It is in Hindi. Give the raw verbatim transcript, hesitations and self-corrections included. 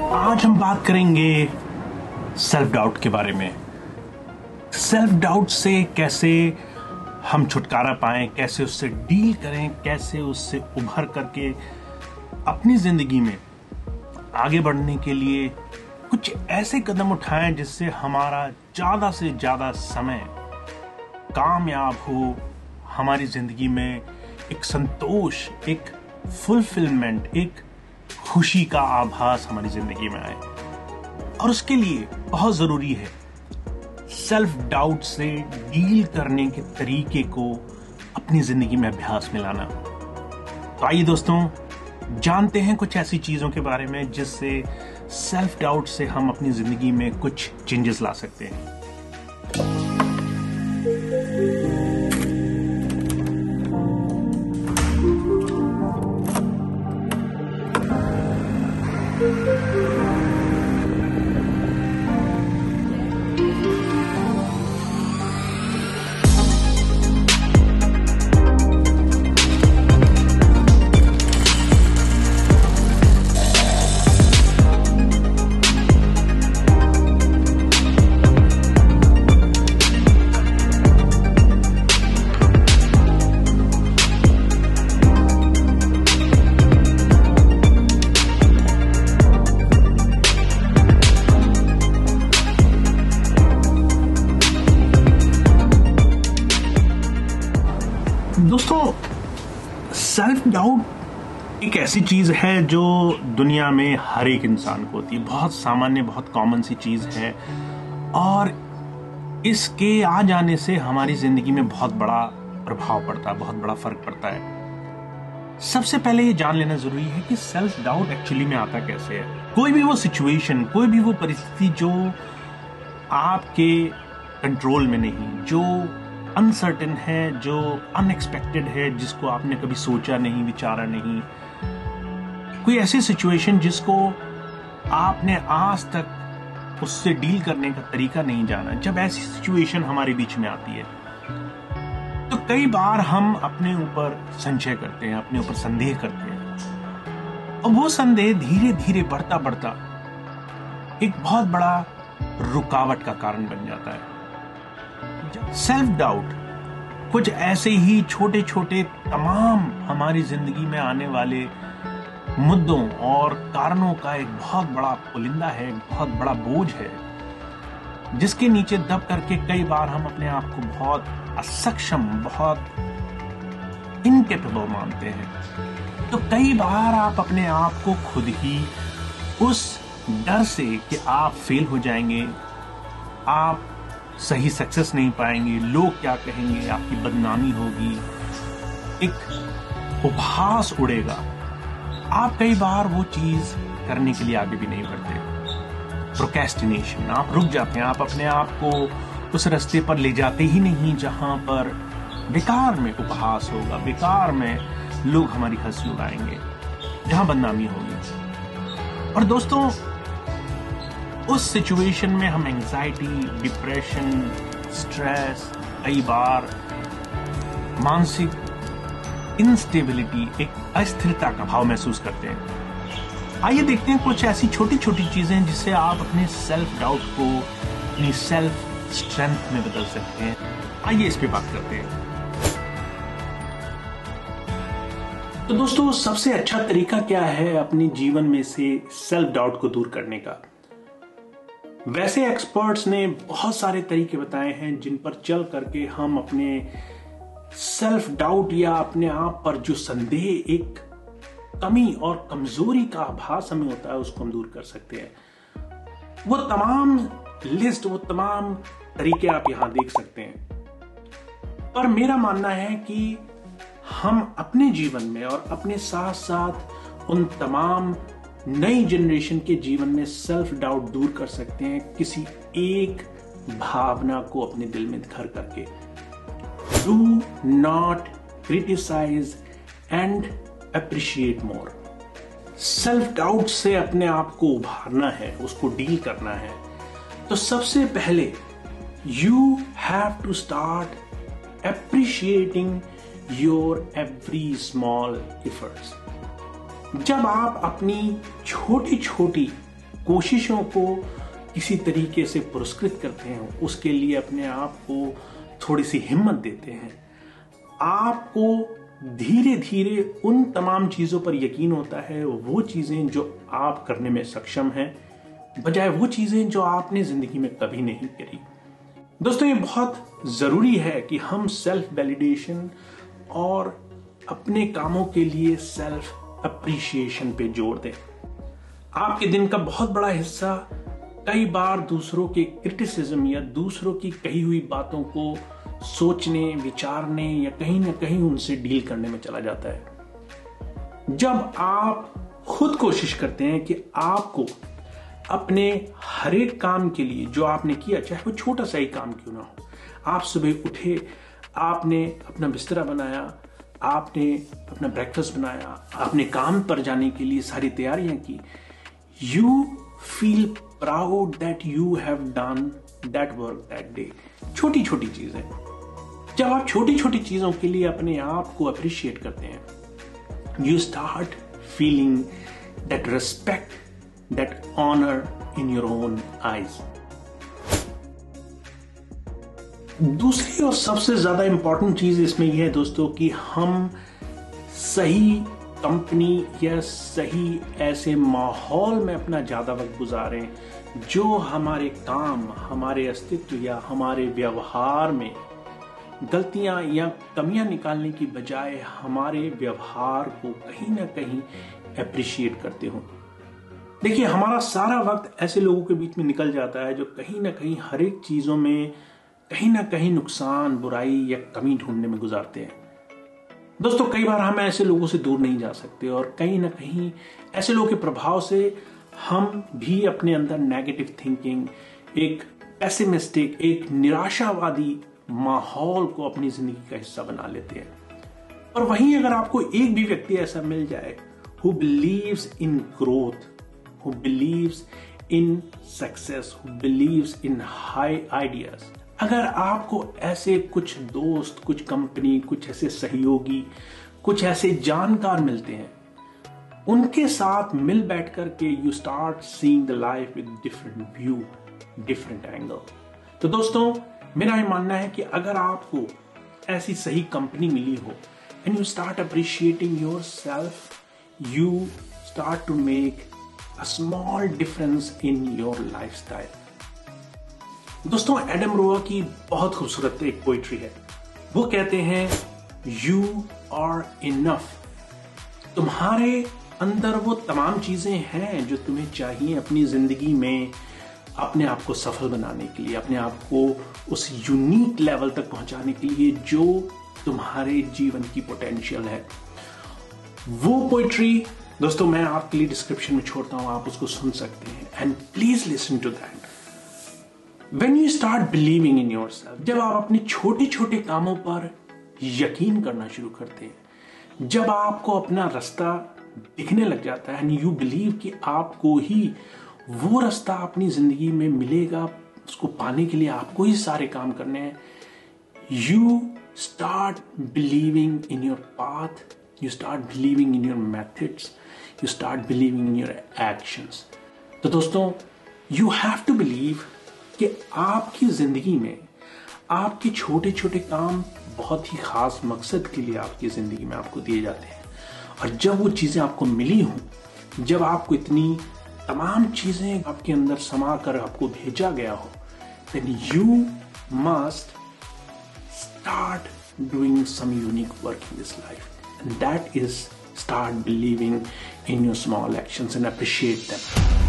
आज हम बात करेंगे सेल्फ डाउट के बारे में। सेल्फ डाउट से कैसे हम छुटकारा पाएं, कैसे उससे डील करें, कैसे उससे उभर करके अपनी जिंदगी में आगे बढ़ने के लिए कुछ ऐसे कदम उठाएं जिससे हमारा ज्यादा से ज्यादा समय कामयाब हो, हमारी जिंदगी में एक संतोष, एक फुलफिलमेंट, एक खुशी का आभास हमारी जिंदगी में आए। और उसके लिए बहुत जरूरी है सेल्फ डाउट से डील करने के तरीके को अपनी जिंदगी में अभ्यास में लाना। तो आइए दोस्तों, जानते हैं कुछ ऐसी चीजों के बारे में जिससे सेल्फ डाउट से हम अपनी जिंदगी में कुछ चेंजेस ला सकते हैं। दोस्तों, सेल्फ डाउट एक ऐसी चीज है जो दुनिया में हर एक इंसान को होती है। बहुत सामान्य, बहुत कॉमन सी चीज है और इसके आ जाने से हमारी जिंदगी में बहुत बड़ा प्रभाव पड़ता है, बहुत बड़ा फर्क पड़ता है। सबसे पहले ये जान लेना जरूरी है कि सेल्फ डाउट एक्चुअली में आता कैसे है। कोई भी वो सिचुएशन, कोई भी वो परिस्थिति जो आपके कंट्रोल में नहीं, जो अनसर्टेन है, जो अनएक्सपेक्टेड है, जिसको आपने कभी सोचा नहीं, विचारा नहीं, कोई ऐसी सिचुएशन जिसको आपने आज तक उससे डील करने का तरीका नहीं जाना, जब ऐसी सिचुएशन हमारे बीच में आती है तो कई बार हम अपने ऊपर संशय करते हैं, अपने ऊपर संदेह करते हैं और वो संदेह धीरे धीरे बढ़ता बढ़ता एक बहुत बड़ा रुकावट का कारण बन जाता है। सेल्फ डाउट कुछ ऐसे ही छोटे छोटे तमाम हमारी जिंदगी में आने वाले मुद्दों और कारणों का एक बहुत बड़ा पुलिंदा है, एक बहुत बड़ा बोझ है, जिसके नीचे दब करके कई बार हम अपने आप को बहुत असक्षम, बहुत इनकेपेबल मानते हैं। तो कई बार आप अपने आप को खुद ही उस डर से कि आप फेल हो जाएंगे, आप सही सक्सेस नहीं पाएंगे, लोग क्या कहेंगे, आपकी बदनामी होगी, एक उपहास उड़ेगा, आप कई बार वो चीज करने के लिए आगे भी नहीं बढ़ते। प्रोक्रेस्टिनेशन, आप रुक जाते हैं, आप अपने आप को उस रास्ते पर ले जाते ही नहीं जहां पर बेकार में उपहास होगा, बेकार में लोग हमारी हंसी उड़ाएंगे, जहां बदनामी होगी। और दोस्तों, उस सिचुएशन में हम एंजाइटी, डिप्रेशन, स्ट्रेस, कई बार मानसिक इंस्टेबिलिटी, एक अस्थिरता का भाव महसूस करते हैं। आइए देखते हैं कुछ ऐसी छोटी छोटी चीजें जिससे आप अपने सेल्फ डाउट को अपनी सेल्फ स्ट्रेंथ में बदल सकते हैं। आइए इस पे बात करते हैं। तो दोस्तों, सबसे अच्छा तरीका क्या है अपने जीवन में से सेल्फ डाउट को दूर करने का? वैसे एक्सपर्ट्स ने बहुत सारे तरीके बताए हैं जिन पर चल करके हम अपने सेल्फ डाउट या अपने आप पर जो संदेह, एक कमी और कमजोरी का आभास हमें होता है, उसको हम दूर कर सकते हैं। वो तमाम लिस्ट, वो तमाम तरीके आप यहां देख सकते हैं। पर मेरा मानना है कि हम अपने जीवन में और अपने साथ साथ उन तमाम नई जनरेशन के जीवन में सेल्फ डाउट दूर कर सकते हैं किसी एक भावना को अपने दिल में घर करके। Do not criticise and appreciate more. Self doubt से अपने आप को उभारना है, उसको डील करना है, तो सबसे पहले you have to start appreciating your every small efforts. जब आप अपनी छोटी छोटी कोशिशों को किसी तरीके से पुरस्कृत करते हैं, उसके लिए अपने आप को थोड़ी सी हिम्मत देते हैं, आपको धीरे धीरे उन तमाम चीजों पर यकीन होता है, वो चीजें जो आप करने में सक्षम हैं, बजाय वो चीजें जो आपने जिंदगी में कभी नहीं करी। दोस्तों, ये बहुत जरूरी है कि हम सेल्फ वैलिडेशन और अपने कामों के लिए सेल्फ अप्रिशिएशन पे जोर दें। आपके दिन का बहुत बड़ा हिस्सा कई बार दूसरों के क्रिटिसिज्म या दूसरों की कही हुई बातों को सोचने, विचारने या कहीं ना कहीं उनसे डील करने में चला जाता है। जब आप खुद कोशिश करते हैं कि आपको अपने हर एक काम के लिए जो आपने किया, चाहे वो छोटा सा ही काम क्यों ना हो, आप सुबह उठे, आपने अपना बिस्तरा बनाया, आपने अपना ब्रेकफास्ट बनाया, आपने काम पर जाने के लिए सारी तैयारियां की, you feel proud that you have done that work that day. छोटी छोटी चीजें, जब आप छोटी छोटी चीजों के लिए अपने आप को अप्रिशिएट करते हैं, you start feeling that respect, that honour in your own eyes. दूसरी और सबसे ज्यादा इंपॉर्टेंट चीज इसमें यह है दोस्तों कि हम सही कंपनी या सही ऐसे माहौल में अपना ज्यादा वक्त गुजारें जो हमारे काम, हमारे अस्तित्व या हमारे व्यवहार में गलतियां या कमियां निकालने की बजाय हमारे व्यवहार को कहीं ना कहीं अप्रिशिएट करते हो। देखिए, हमारा सारा वक्त ऐसे लोगों के बीच में निकल जाता है जो कहीं ना कहीं हर एक चीजों में कहीं ना कहीं नुकसान, बुराई या कमी ढूंढने में गुजारते हैं। दोस्तों, कई बार हम ऐसे लोगों से दूर नहीं जा सकते और कहीं ना कहीं ऐसे लोगों के प्रभाव से हम भी अपने अंदर नेगेटिव थिंकिंग, एक पेसिमिस्टिक, एक निराशावादी माहौल को अपनी जिंदगी का हिस्सा बना लेते हैं। और वहीं अगर आपको एक भी व्यक्ति ऐसा मिल जाए who believes in growth, who believes in success, who believes in high ideas, अगर आपको ऐसे कुछ दोस्त, कुछ कंपनी, कुछ ऐसे सहयोगी, कुछ ऐसे जानकार मिलते हैं, उनके साथ मिल बैठ करके you start seeing the life with different view, different angle. तो दोस्तों, मेरा ये मानना है कि अगर आपको ऐसी सही कंपनी मिली हो and you start appreciating yourself, you start to make a small difference in your lifestyle. दोस्तों, एडम रोआ की बहुत खूबसूरत एक पोइट्री है। वो कहते हैं, यू आर इनफ। तुम्हारे अंदर वो तमाम चीजें हैं जो तुम्हें चाहिए अपनी जिंदगी में अपने आप को सफल बनाने के लिए, अपने आप को उस यूनिक लेवल तक पहुंचाने के लिए जो तुम्हारे जीवन की पोटेंशियल है। वो पोइट्री दोस्तों मैं आपके लिए डिस्क्रिप्शन में छोड़ता हूं, आप उसको सुन सकते हैं and please listen to that. When you start believing in yourself, जब आप अपने छोटे छोटे कामों पर यकीन करना शुरू करते हैं, जब आपको अपना रास्ता दिखने लग जाता है एंड यू बिलीव कि आपको ही वो रास्ता अपनी जिंदगी में मिलेगा, उसको पाने के लिए आपको ही सारे काम करने हैं, you start believing in your path, you start believing in your methods, you start believing in your actions. तो दोस्तों, यू हैव टू बिलीव कि आपकी जिंदगी में आपके छोटे छोटे काम बहुत ही खास मकसद के लिए आपकी जिंदगी में आपको दिए जाते हैं। और जब वो चीजें आपको मिली हों, जब आपको इतनी तमाम चीजें आपके अंदर समा कर आपको भेजा गया हो, then you must start doing some unique work in this life, and that is start believing in your small actions and appreciate them.